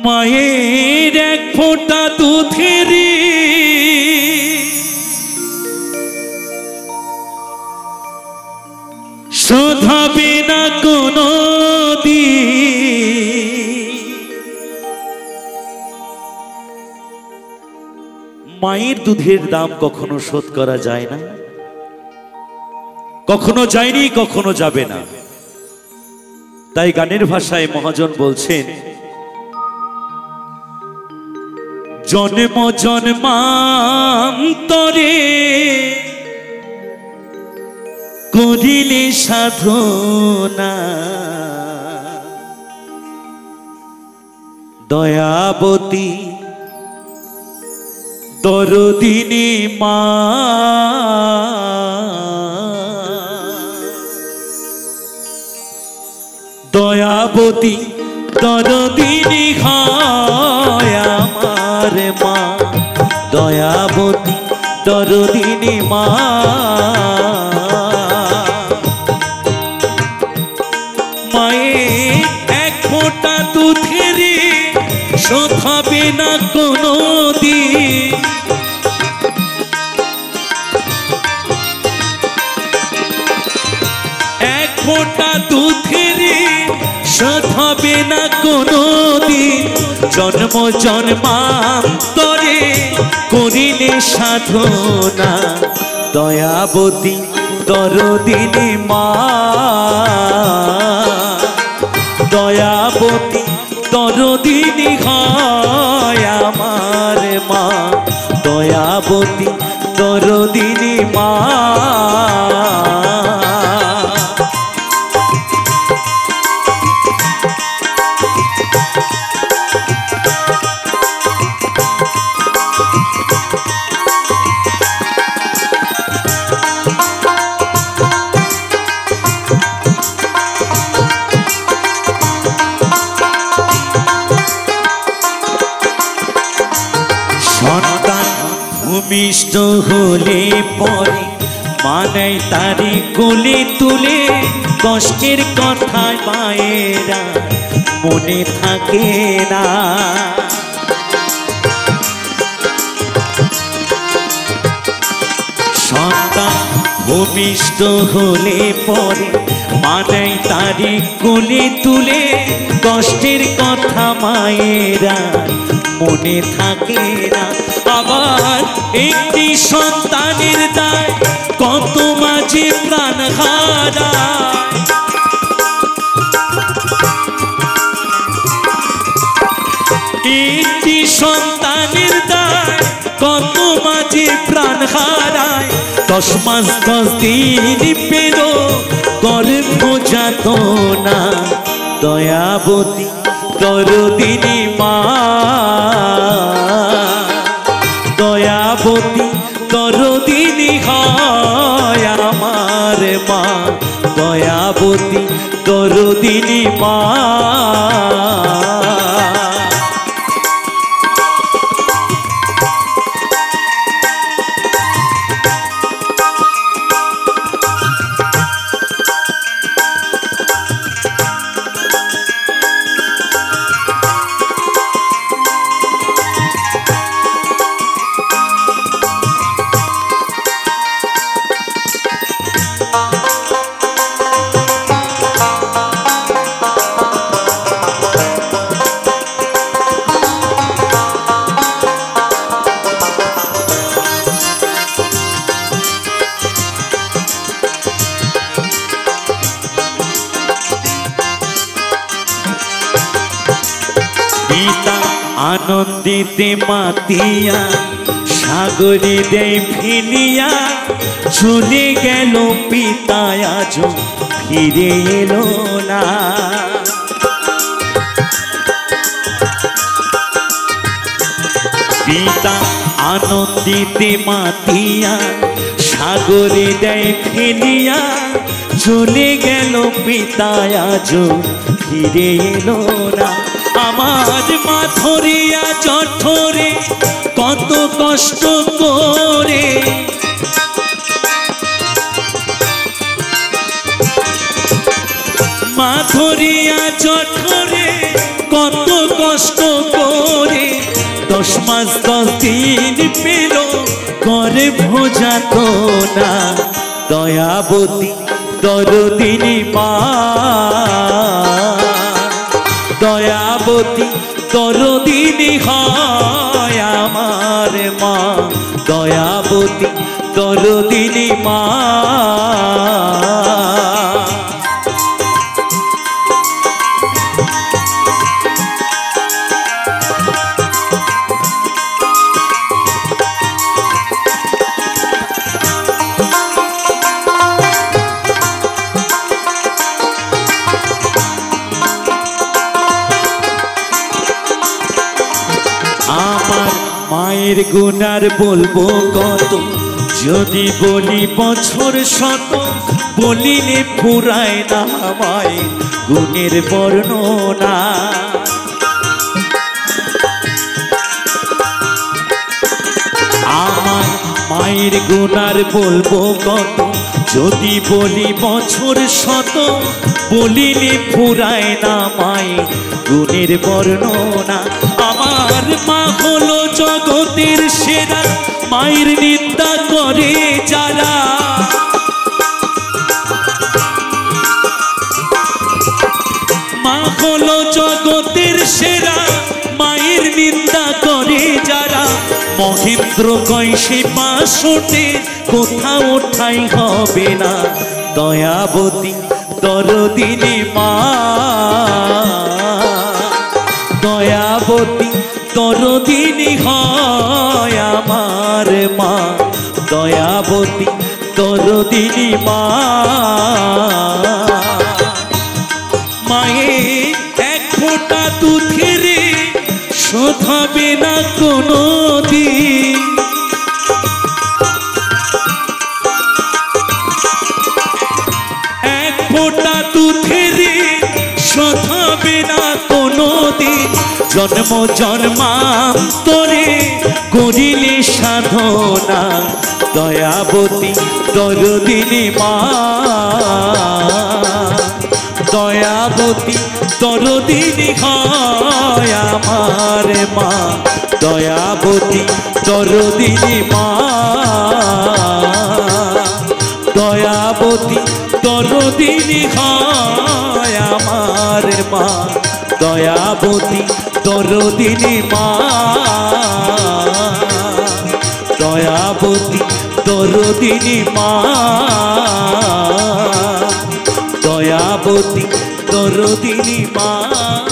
মায়ের এক ফোঁটা দুধের শোধাবে না কোনো মায়ের দুধের দাম কখনো শোধ করা যায় না, কখনো যায়নি, কখনো যাবে না। তাই গানের ভাষায় মহাজন বলছেন, জন্ম জন্মান্তরে করিলে সাধনা দয়াবতী দরদিনী মা, দয়াবতী দরদিনী হয় আমার মা, দয়াবতী দরদিনী মা। মায়ের এক ফোঁটা দুধের শোধ হবে না কোনো দিন, এক ফোঁটা দুধের শোধ হবে না কোনো দিন। জন্ম জন্মান্তরে করিলে সাধনা দয়াবতী দরদিনী মা, দয়াবতী দরদিনী হয় আমার মা, দয়াবতী দরদিনী মা। সন্তান ভূমিষ্ঠ হলে পরে মানাই তারি কোলে তুলে, কষ্টের কথা মায়েরা মনে থাকে না। সন্তান ভূমিষ্ঠ হলে পরে মানাই তারি কোলে তুলে, কষ্টের কথা মায়েরা মনে থাকে না। আবার একটি সন্তানের দায় কত মাঝে প্রাণ হারায়, একটি সন্তানের দায় কত মাঝে প্রাণ হারায়। 10 মাস 10 দিন পেরো গর্ভ যাতনা দয়াবতী দরদিনী মা, দয়াবতী দরদিনী হয় আমার মা, দয়াবতী দরদিনী মা। পিতা আনন্দিতে মাতিয়া সাগরে দেয় ফেলিয়া, চলে গেল পিতা আজ ফিরে এলো না। পিতা আনন্দিতে মাতিয়া সাগরে দেয় ফেলিয়া, চলে গেল পিতা আজ ফিরে এলো না। আমার মা ধরিয়া জঠরে কত কষ্ট করে, মা ধরিয়া জঠরে কত কষ্ট 10 মাস 10 দিন পেল করে ভোজাত না দয়াবতী দরদিনী মা দয়াবতী দরদিনী হয় আমার মা দয়াবতী দরদিনী মা আমার মায়ের গুণার বলবো কত যদি বলি বছর শত বলিলে ফুরায় না মায়ের গুণের বর্ণনা আমার মায়ের গুণার বলবো কত যদি বলি বছর শত বলিলে ফুরায় না মায়ের গুণের বর্ণনা আমার মা হলো জগতের সেরা মায়ের নিন্দা করে যারা মা হলো জগতের সেরা মায়ের নিন্দা করে যারা মহেন্দ্র কয় সে পাশে কোথাও ঠাই হবে না দয়াবতী দরদিনী মা দয়াবতী দরদিনী হয় আমার মা দয়াবতী দরদিনী মা মায়ের এক ফোঁটা দুধের শোধ হবে না কোনো দিন এক ফোঁটা দুধের শোধ হবে না কোনো দিন জন্ম জন্মান্তরে করিলে সাধনা দয়াবতী দরদিনী মা দয়াবতী দরদিনী হয় আমার মা দয়াবতী দরদিনী মা দয়াবতী দরদিনী হয় আমার মা দয়াবতী দরদিনী মা দয়াবতী দরদিনী মা দয়াবতী দরদিনী মা।